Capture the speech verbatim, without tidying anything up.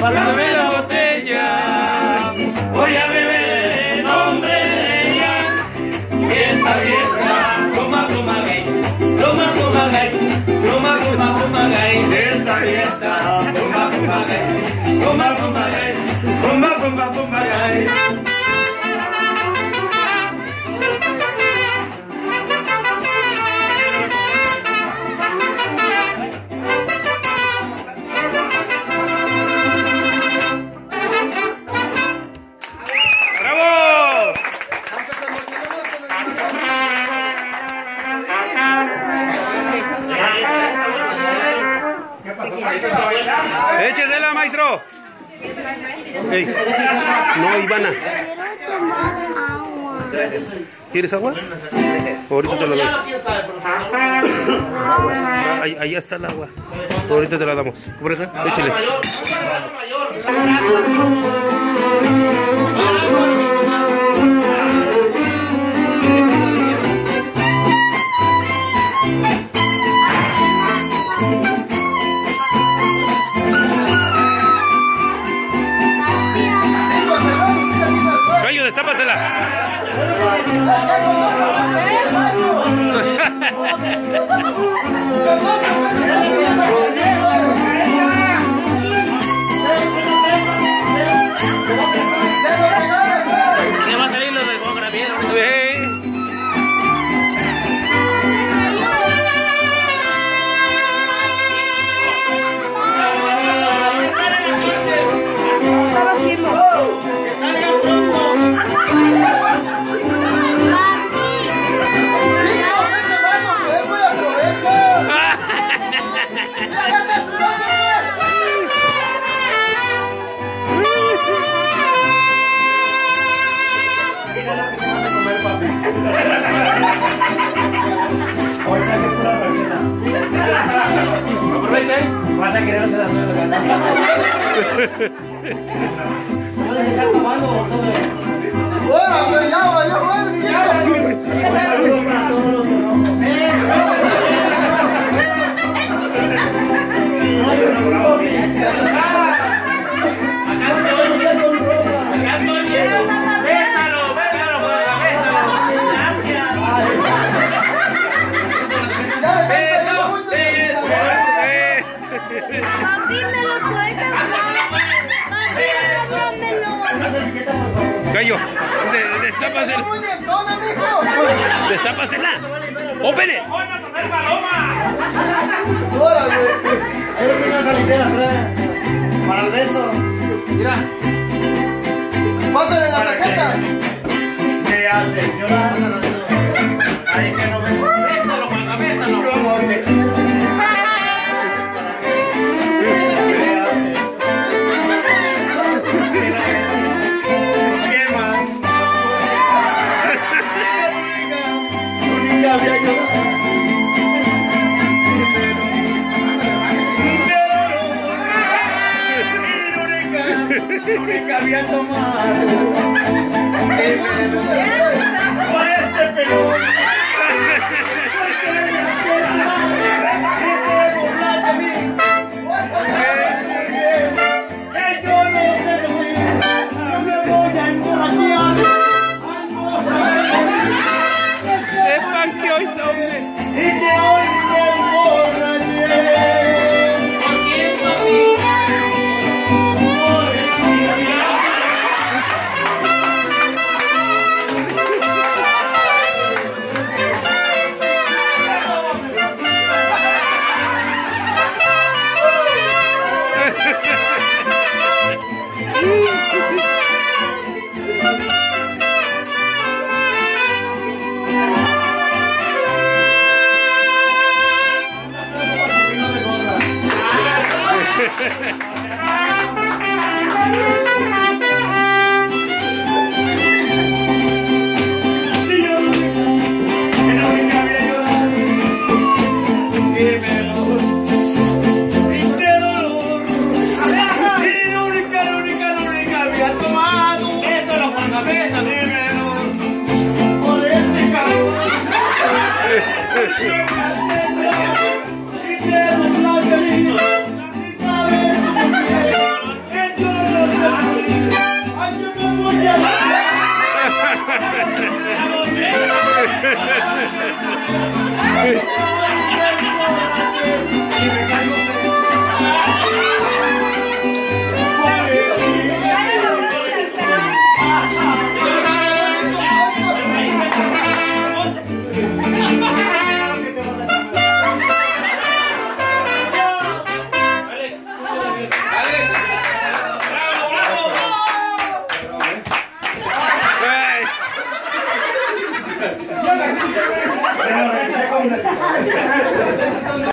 pásame la botella, voy a beber en nombre de ella. Y esta fiesta, pluma, pluma, gay, pluma, pluma, gay, pluma, pluma, pluma, gay. Esta fiesta, pluma, pluma, gay, pluma, pluma, gay, pluma, pluma, pluma, gay. Échesela, maestro. Ey. No, Ivana. Quiero tomar agua. ¿Quieres agua? Ahorita te la doy. Ahí, ahí está el agua. Ahorita te la damos. ¿Por eso? Échale. Gallo, destápasela. Le va a salir lo de fotografía. ¿Qué están haciendo? Que salgan pronto. Aprovecha, ¿eh? Vas a querer hacer las nueve de la ¿puedes estar tomando todo? ¡Bueno, ya va, ya Acá estoy, acá estoy bien. Bésalo, bésalo por la mesa. Gracias. Beso, beso. Papi, me lo suelta, mamá. Papi, agárramelo. Gallo, de- destápasela. Destápasela. ¡Ópele! ¡Órale! Creo que una salidera atrás. Para el beso. Mira. ¡Pásale la tarjeta! ¿Qué haces? Ahí que no me... Bésalo, Juan, bésalo. ¿Cómo te ¿Qué más? Nunca había llorado. Nunca había tomado. Por este pelón. Sepan que hoy tomé. Y que hoy me emborraché. ¿Por quién, papi? Y te burlas de mí, y sabes que yo Hey.